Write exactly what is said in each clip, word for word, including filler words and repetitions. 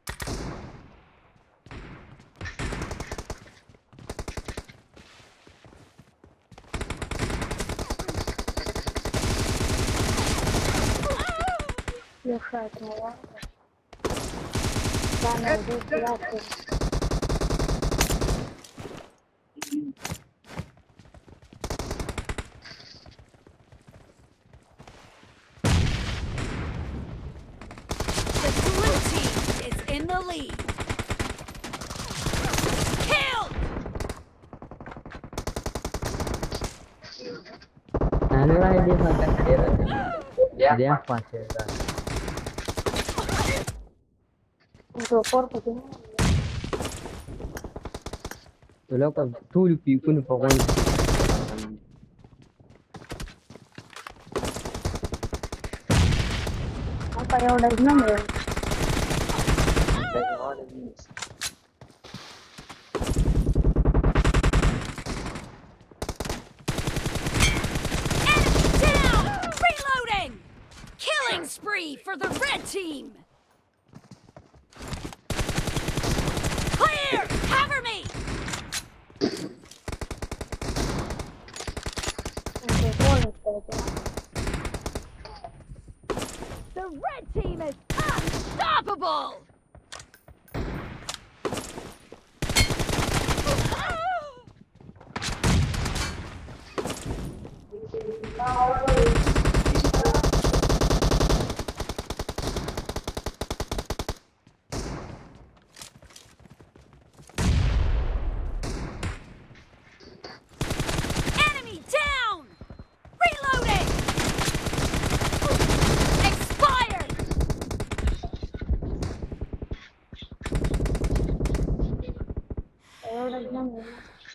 Лишать не надо. Да, найди пляски. The blue team is in the lead. Killed! Allora dia makan dia dia pas ya. Untuk korban ini. Tuh kan tuh pikun pokoknya. Apa yang udah enam ya? Killing spree for the red team! Clear! Cover me! The red team is unstoppable! Enemy down! Reloading! Expired! Yang udah enam ya?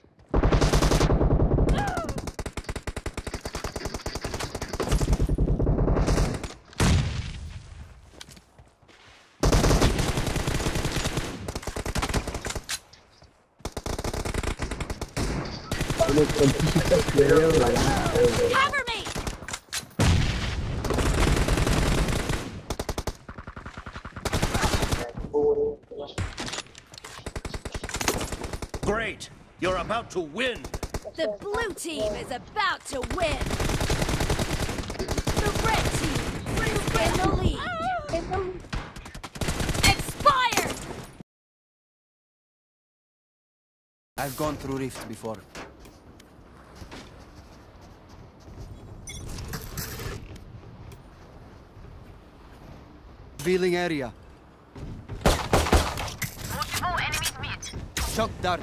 Cover me! Great! You're about to win! The blue team is about to win! The red team is in the lead! Expired! I've gone through Rift before. Revealing area. Multiple enemies mid. Shock dart.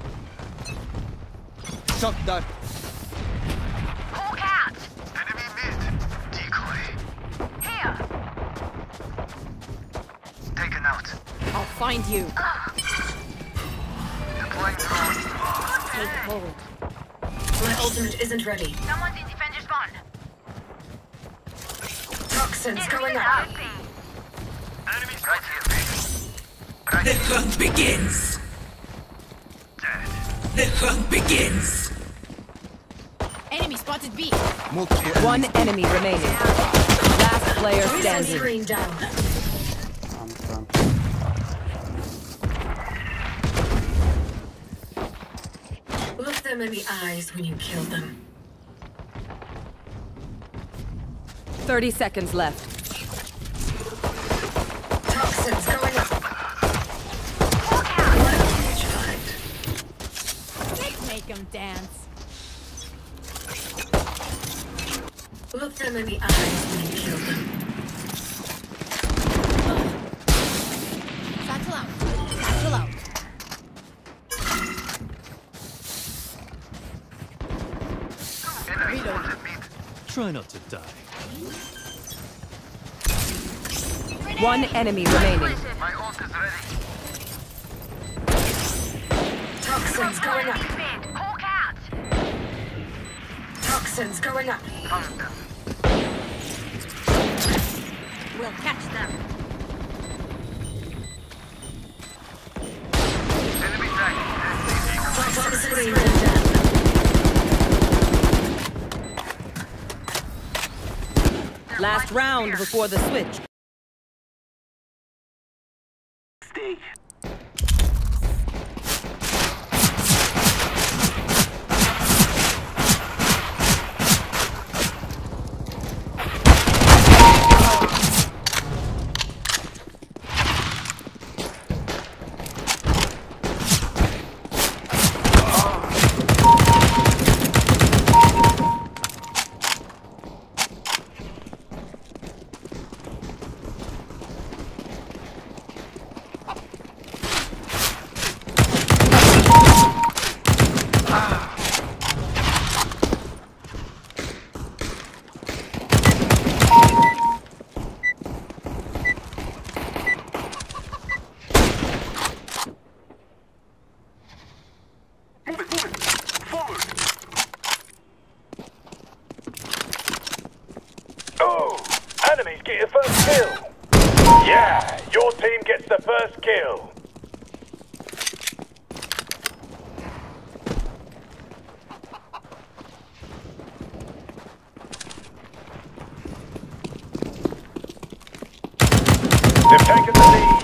Shock dart. Hawk out. Enemy mid! Decoy! Here. Taken out. I'll find you. Deploying drone. Take hold. My ultimate isn't ready. Someone's in defender spawn. Toxins going up. Out B. Enemies right here. Right The hunt begins! dead. The hunt begins! Enemy spotted B. Multiple One enemies. enemy remaining. Last player Missile standing. screen down. I'm from. Look them in the eyes when you kill them. Thirty seconds left. Toxins going up. Make them dance. Look them in the eyes when you kill them. Satchel out. Satchel out. Reload. Try not to die. One enemy remaining. My ult is ready. Toxins going up. Mid. Hawk out. Toxins going up. Found them. We'll catch them. Enemy tag. Toxin screen down. Last round before the switch. dig. Oh, enemies get your first kill. Yeah, your team gets the first kill. They've taken the lead.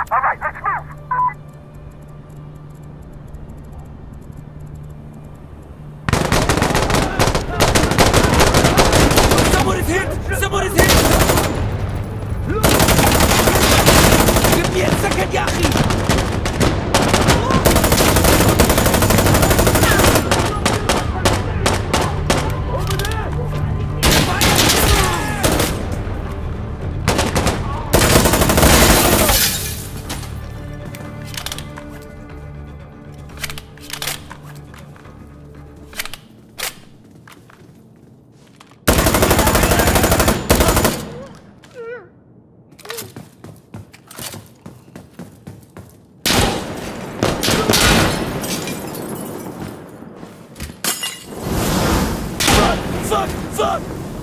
All right, let's move. Someone is hit! Someone is hit! Give me a second, Yahi! Fuck! Fuck!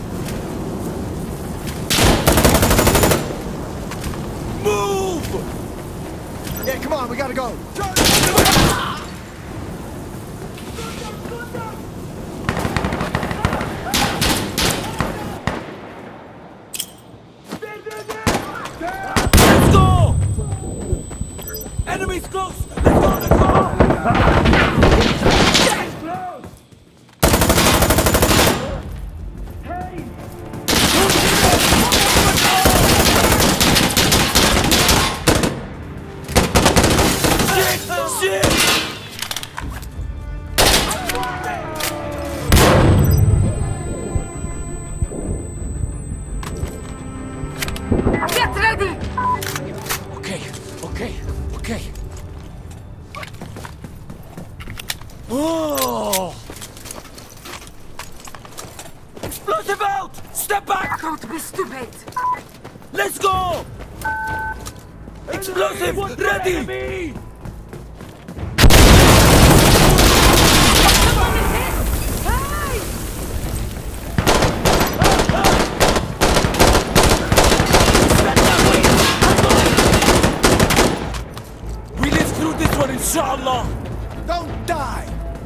Move! Yeah, come on, we gotta go. Let's go! Enemies close! Let's go! Let's go! Get ready! Okay, okay, okay. Oh! Explosive out! Step back! Don't be stupid! Let's go! Explosive ready! We live through this one, inshallah! Don't die!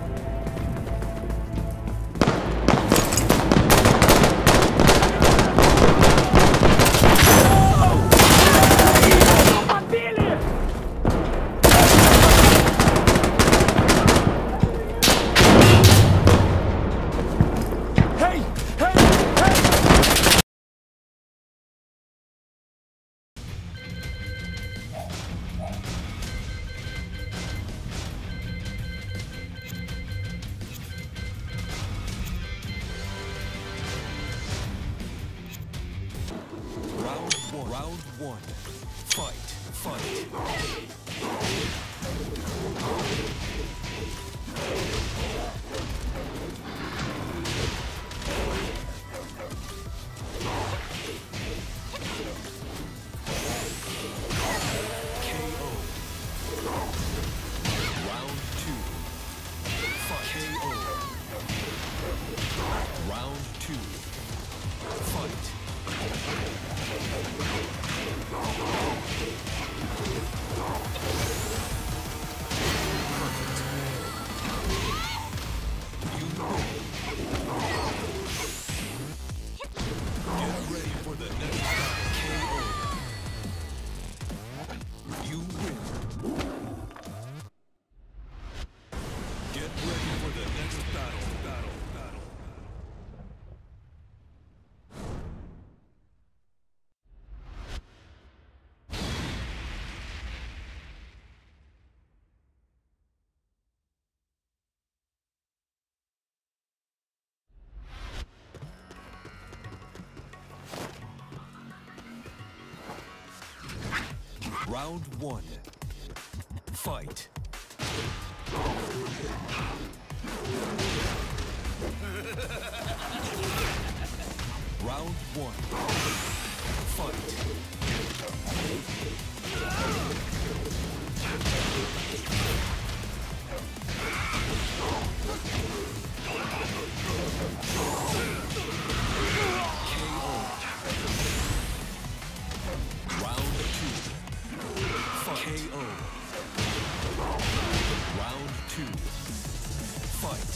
Hey! Hey! Hey! Round one. Round one. Fight. Fight. K O. Round two. Fight. K O. Round two. Fight. Get ready for the next K O. You win. Get ready for the next battle. Battle. Battle. Round one. Fight. Round one. Fight. Round two. Fight. K O. Round two. Fight.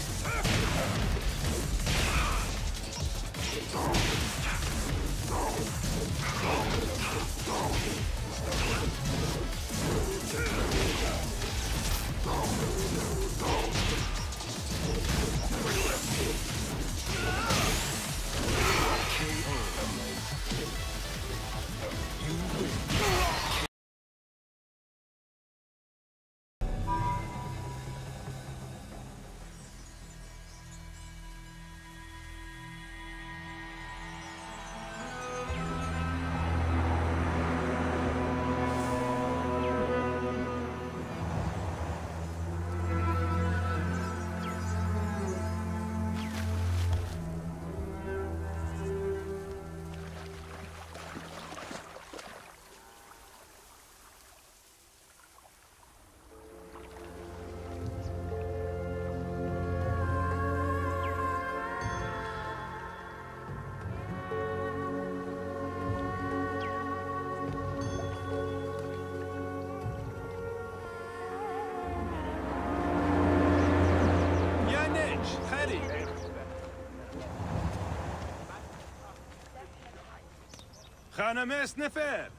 خانمس نفر.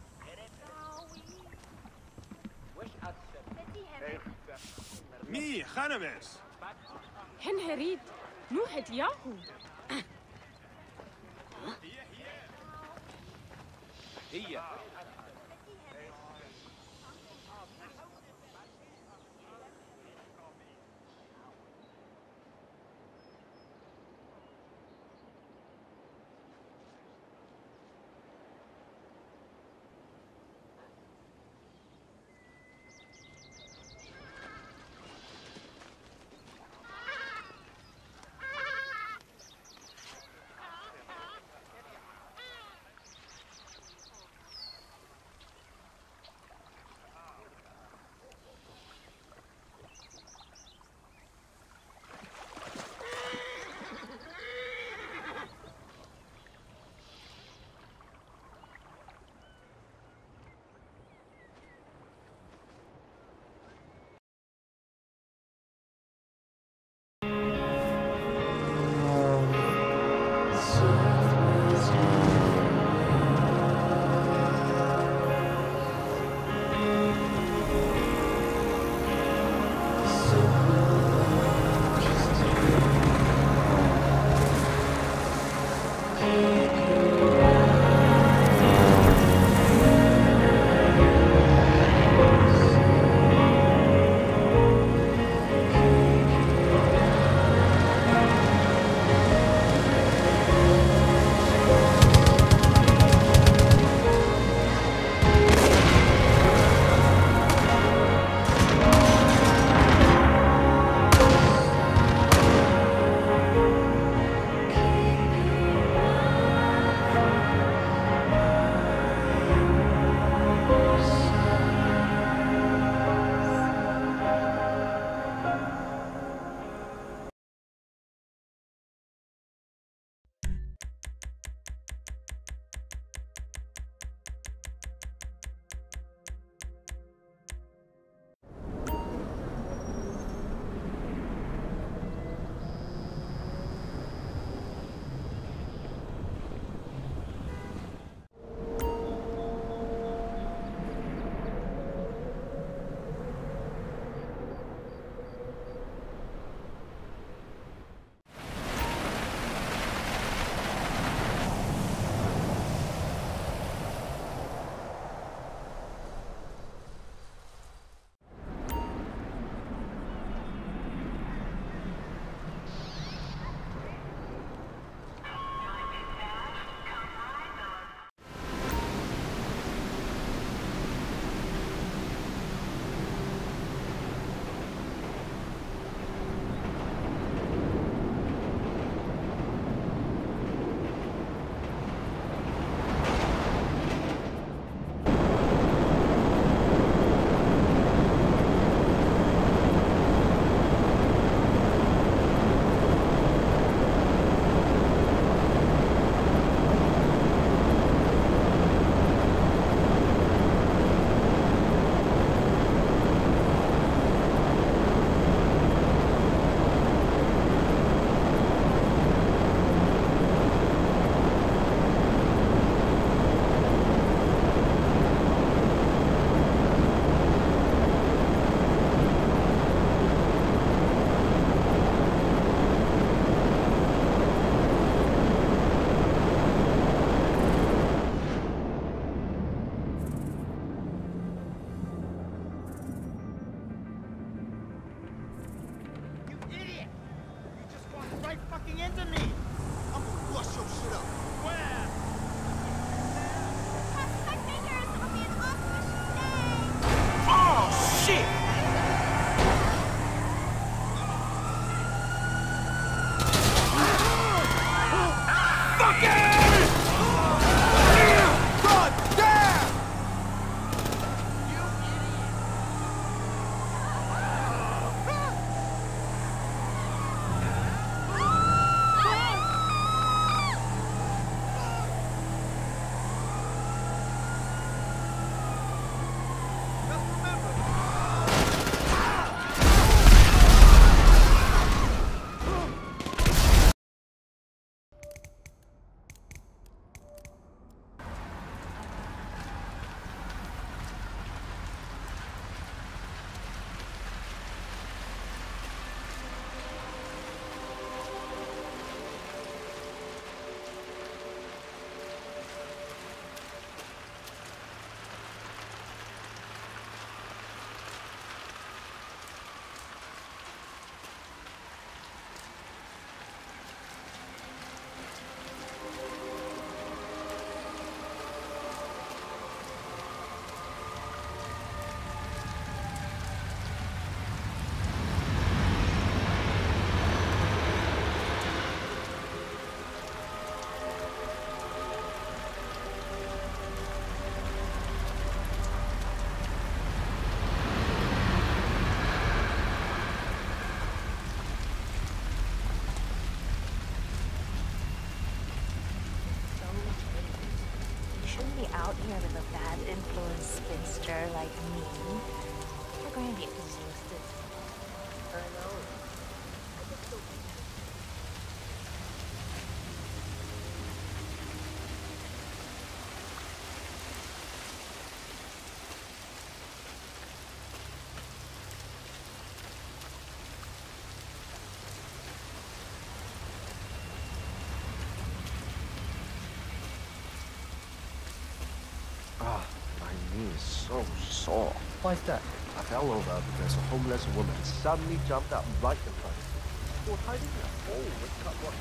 مي خانمس. هن هريد نوحد ياهو. هي. monster like me, you're going to be exhausted. I know. Ah, my knee is so sore. Why's that? I fell over because a homeless woman suddenly jumped up right in front of me. She was hiding in a hole with cardboard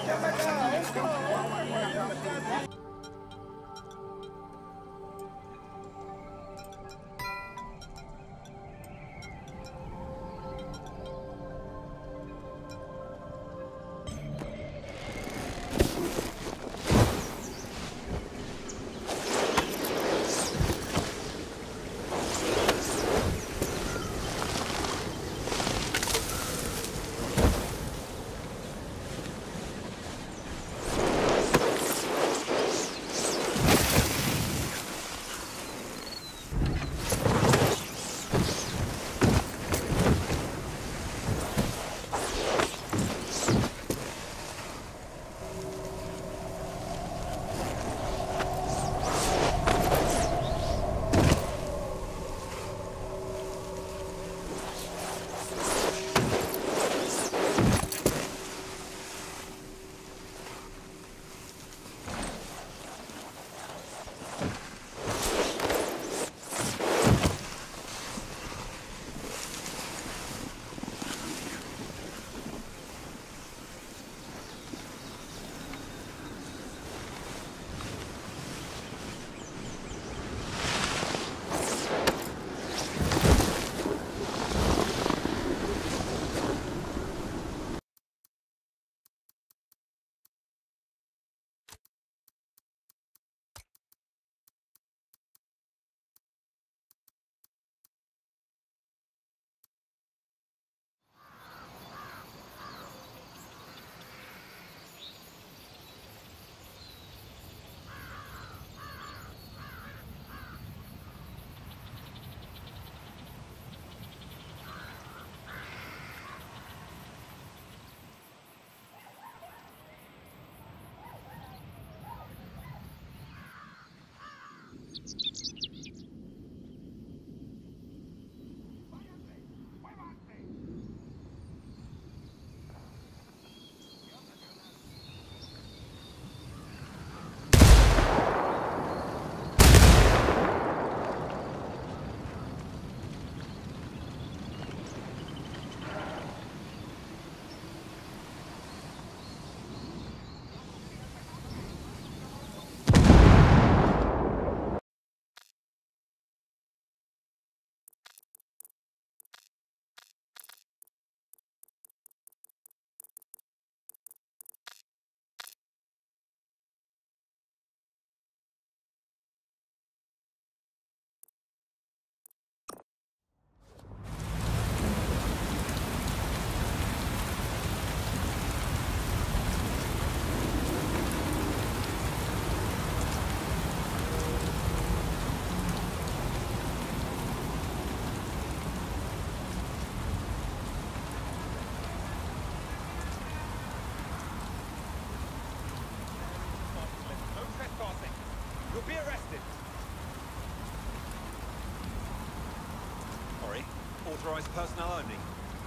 Be arrested. Sorry. Authorized personnel only.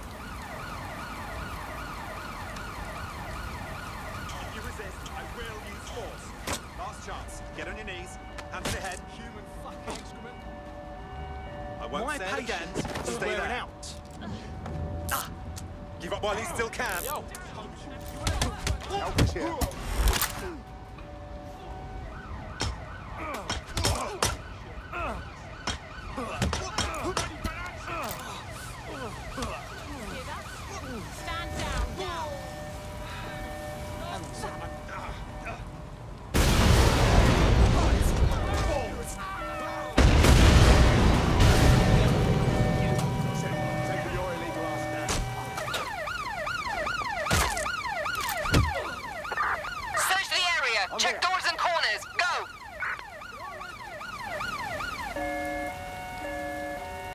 If you resist, I will use force. Last chance. Get on your knees. Hands to your head. Human fucking excrement. I won't My say it again. patience is Stay wearing there. out. Ah. Give up while you still can. Help us here.